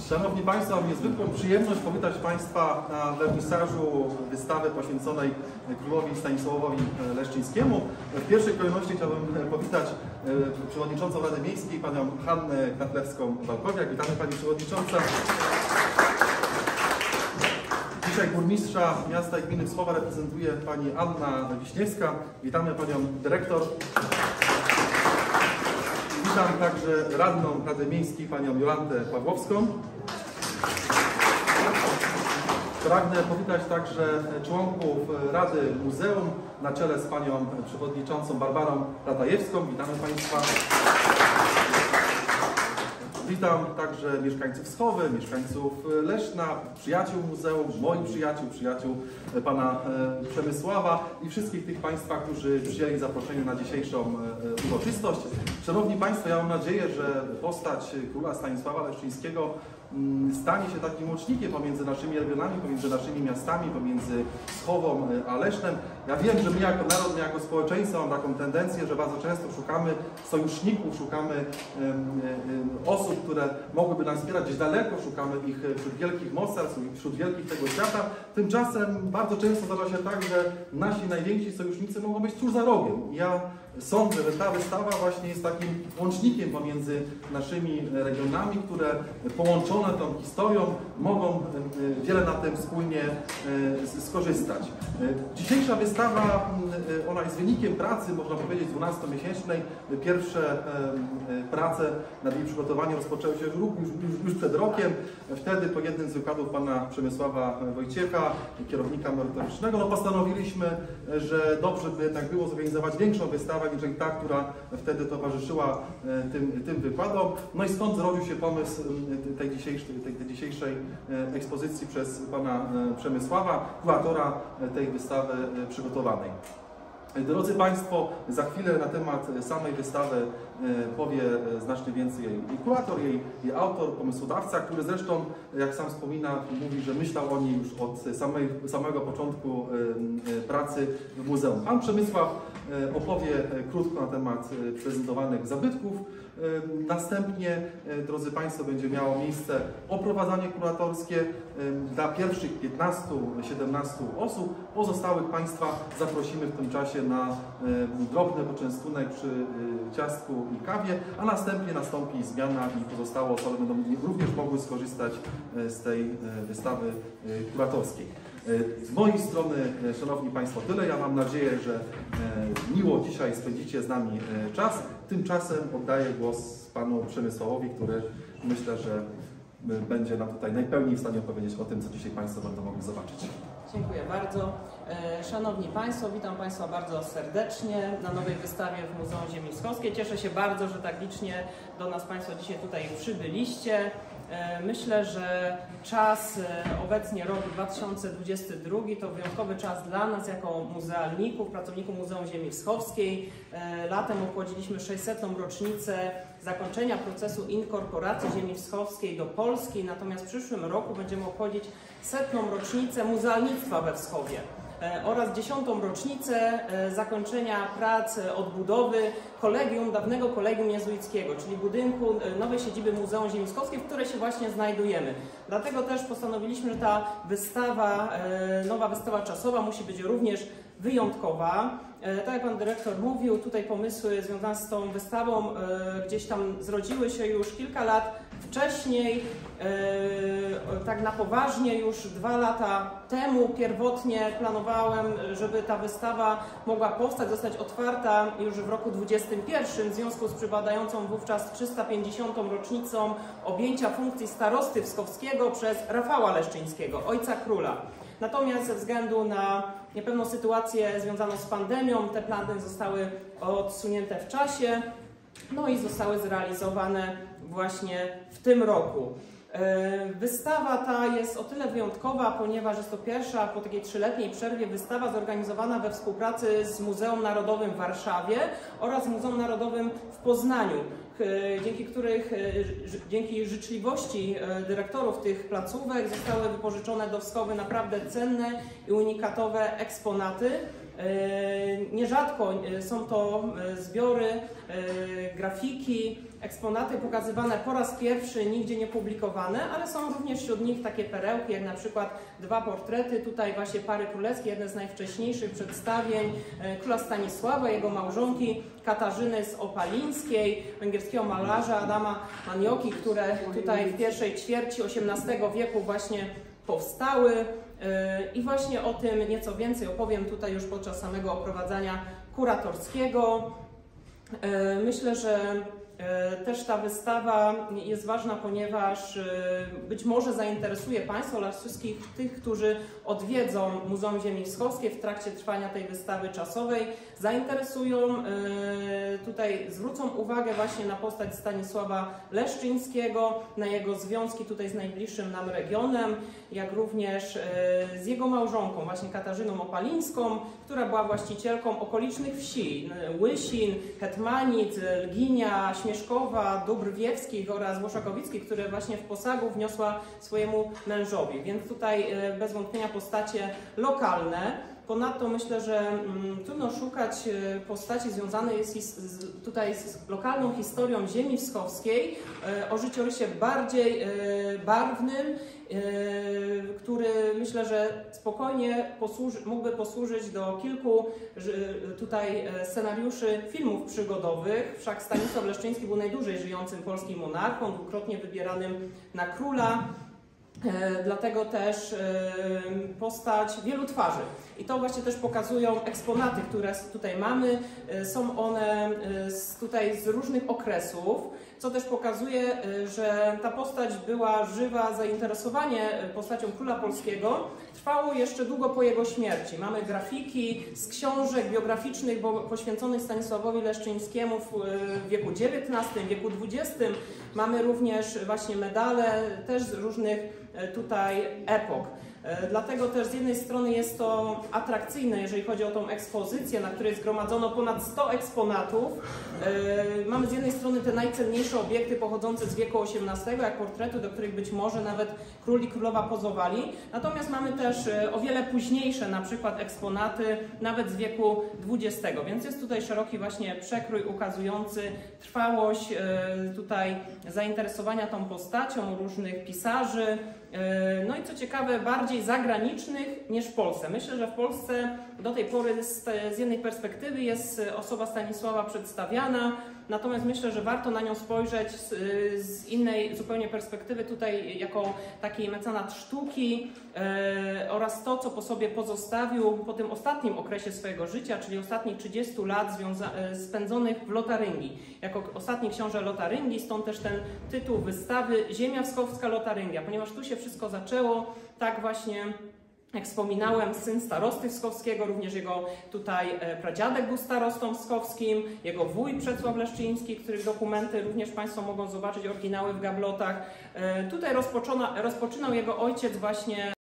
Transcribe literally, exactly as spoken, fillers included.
Szanowni Państwo, mam niezwykłą przyjemność powitać Państwa na wernisażu wystawy poświęconej królowi Stanisławowi Leszczyńskiemu. W pierwszej kolejności chciałbym powitać przewodniczącą Rady Miejskiej, panią Hannę Knaplewską-Walkowiak. Witamy Pani Przewodnicząca. Dzisiaj burmistrza miasta i gminy Wschowa reprezentuje Pani Anna Wiśniewska. Witamy Panią Dyrektor. Witam także radną Rady Miejskiej, Panią Jolantę Pawłowską. Pragnę powitać także członków Rady Muzeum na czele z Panią Przewodniczącą Barbarą Ratajewską. Witamy Państwa. Witam także mieszkańców Wschowy, mieszkańców Leszna, przyjaciół muzeum, moich przyjaciół, przyjaciół Pana Przemysława i wszystkich tych Państwa, którzy przyjęli zaproszenie na dzisiejszą uroczystość. Szanowni Państwo, ja mam nadzieję, że postać króla Stanisława Leszczyńskiego stanie się takim łącznikiem pomiędzy naszymi regionami, pomiędzy naszymi miastami, pomiędzy Wschową a Lesznem. Ja wiem, że my jako naród, my jako społeczeństwo mamy taką tendencję, że bardzo często szukamy sojuszników, szukamy um, um, osób, które mogłyby nas wspierać gdzieś daleko, szukamy ich wśród wielkich mocarstw, wśród wielkich tego świata. Tymczasem bardzo często zdarza się tak, że nasi najwięksi sojusznicy mogą być tuż za rogiem. Ja sądzę, że ta wystawa właśnie jest takim łącznikiem pomiędzy naszymi regionami, które połączone tą historią mogą wiele na tym wspólnie skorzystać. Dzisiejsza wystawa, ona jest wynikiem pracy, można powiedzieć, dwunastomiesięcznej. Pierwsze prace nad jej przygotowaniem rozpoczęły się już, już, już przed rokiem. Wtedy po jednym z wykładów pana Przemysława Wojciecha, kierownika merytorycznego, no postanowiliśmy, że dobrze by jednak było zorganizować większą wystawę niż ta, która wtedy towarzyszyła tym, tym wykładom. No i stąd zrodził się pomysł tej dzisiejszej, tej, tej dzisiejszej ekspozycji przez pana Przemysława, kuratora tej wystawy przygotowanej. Drodzy Państwo, za chwilę na temat samej wystawy powie znacznie więcej jej kurator, jej, jej autor, pomysłodawca, który zresztą, jak sam wspomina, mówi, że myślał o niej już od samej, samego początku pracy w muzeum. Pan Przemysław opowie krótko na temat prezentowanych zabytków. Następnie, drodzy Państwo, będzie miało miejsce oprowadzanie kuratorskie dla pierwszych piętnastu siedemnastu osób. Pozostałych Państwa zaprosimy w tym czasie na drobny poczęstunek przy ciastku i kawie, a następnie nastąpi zmiana i pozostałe osoby będą również mogły skorzystać z tej wystawy kuratorskiej. Z mojej strony, Szanowni Państwo, tyle. Ja mam nadzieję, że miło dzisiaj spędzicie z nami czas. Tymczasem oddaję głos Panu Przemysławowi, który myślę, że będzie nam tutaj najpełniej w stanie opowiedzieć o tym, co dzisiaj Państwo będą mogli zobaczyć. Dziękuję bardzo. Szanowni Państwo, witam Państwa bardzo serdecznie na nowej wystawie w Muzeum Ziemi Wschowskiej. Cieszę się bardzo, że tak licznie do nas Państwo dzisiaj tutaj przybyliście. Myślę, że czas, obecnie rok dwa tysiące dwudziesty drugi, to wyjątkowy czas dla nas jako muzealników, pracowników Muzeum Ziemi Wschowskiej. Latem obchodziliśmy sześćsetną rocznicę zakończenia procesu inkorporacji Ziemi Wschowskiej do Polski, natomiast w przyszłym roku będziemy obchodzić setną rocznicę muzealnictwa we Wschowie oraz dziesiątą rocznicę zakończenia prac odbudowy kolegium, dawnego kolegium jezuickiego, czyli budynku nowej siedziby Muzeum Ziemi Wschowskiej, w której się właśnie znajdujemy. Dlatego też postanowiliśmy, że ta wystawa, nowa wystawa czasowa musi być również wyjątkowa. Tak jak Pan Dyrektor mówił, tutaj pomysły związane z tą wystawą gdzieś tam zrodziły się już kilka lat wcześniej, tak na poważnie już dwa lata temu pierwotnie planowałem, żeby ta wystawa mogła powstać, zostać otwarta już w roku dwudziestym pierwszym w związku z przypadającą wówczas trzysta pięćdziesiątą rocznicą objęcia funkcji starosty wschowskiego przez Rafała Leszczyńskiego, ojca króla. Natomiast ze względu na niepewną sytuację związaną z pandemią te plany zostały odsunięte w czasie, no i zostały zrealizowane właśnie w tym roku. Wystawa ta jest o tyle wyjątkowa, ponieważ jest to pierwsza po takiej trzyletniej przerwie wystawa zorganizowana we współpracy z Muzeum Narodowym w Warszawie oraz Muzeum Narodowym w Poznaniu, dzięki których, dzięki życzliwości dyrektorów tych placówek zostały wypożyczone do Wschowy naprawdę cenne i unikatowe eksponaty. Nierzadko są to zbiory, grafiki, eksponaty pokazywane po raz pierwszy, nigdzie nie publikowane, ale są również wśród nich takie perełki, jak na przykład dwa portrety, tutaj właśnie pary królewskiej, jedne z najwcześniejszych przedstawień króla Stanisława, jego małżonki Katarzyny z Opalińskiej, węgierskiego malarza Adama Manioki, które tutaj w pierwszej ćwierci osiemnastego wieku właśnie powstały. I właśnie o tym nieco więcej opowiem tutaj już podczas samego oprowadzania kuratorskiego. Myślę, że też ta wystawa jest ważna, ponieważ być może zainteresuje Państwa oraz wszystkich tych, którzy odwiedzą Muzeum Ziemi Wschodzkiej w trakcie trwania tej wystawy czasowej. Zainteresują, tutaj zwrócą uwagę właśnie na postać Stanisława Leszczyńskiego, na jego związki tutaj z najbliższym nam regionem, jak również z jego małżonką, właśnie Katarzyną Opalińską, która była właścicielką okolicznych wsi, Łysin, Hetmanic, Lginia, Śmieszkowa, Dóbr Wiewskich oraz Włoszakowickich, które właśnie w posagu wniosła swojemu mężowi. Więc tutaj bez wątpienia postacie lokalne. Ponadto myślę, że mm, trudno szukać postaci związanej jest z, tutaj z lokalną historią ziemi wschodzkiej e, o życiorysie bardziej e, barwnym, e, który myślę, że spokojnie posłuży, mógłby posłużyć do kilku że, tutaj scenariuszy filmów przygodowych. Wszak Stanisław Leszczyński był najdłużej żyjącym polskim monarchą, dwukrotnie wybieranym na króla. E, dlatego też e, postać wielu twarzy. I to właśnie też pokazują eksponaty, które tutaj mamy. E, są one e, z, tutaj z różnych okresów, co też pokazuje, e, że ta postać była żywa, zainteresowanie postacią króla polskiego trwało jeszcze długo po jego śmierci. Mamy grafiki z książek biograficznych bo, poświęconych Stanisławowi Leszczyńskiemu w, w wieku dziewiętnastym, wieku dwudziestym. Mamy również właśnie medale też z różnych tutaj epok. Dlatego też z jednej strony jest to atrakcyjne, jeżeli chodzi o tą ekspozycję, na której zgromadzono ponad sto eksponatów. Mamy z jednej strony te najcenniejsze obiekty pochodzące z wieku osiemnastego, jak portrety, do których być może nawet król i królowa pozowali. Natomiast mamy też o wiele późniejsze, na przykład eksponaty nawet z wieku dwudziestego. Więc jest tutaj szeroki właśnie przekrój ukazujący trwałość tutaj zainteresowania tą postacią różnych pisarzy. No i co ciekawe, bardziej zagranicznych niż w Polsce. Myślę, że w Polsce do tej pory z, z jednej perspektywy jest osoba Stanisława przedstawiana, natomiast myślę, że warto na nią spojrzeć z, z innej zupełnie perspektywy, tutaj jako taki mecenat sztuki e, oraz to, co po sobie pozostawił po tym ostatnim okresie swojego życia, czyli ostatnich trzydziestu lat spędzonych w Lotaryngii. Jako ostatni książę Lotaryngii, stąd też ten tytuł wystawy Ziemia Wschodzka Lotaryngia, ponieważ tu się wszystko zaczęło, tak właśnie jak wspominałem, syn starosty wskowskiego, również jego tutaj pradziadek był starostą wskowskim, jego wuj Przecław Leszczyński, których dokumenty również Państwo mogą zobaczyć, oryginały w gablotach. Tutaj rozpoczynał jego ojciec właśnie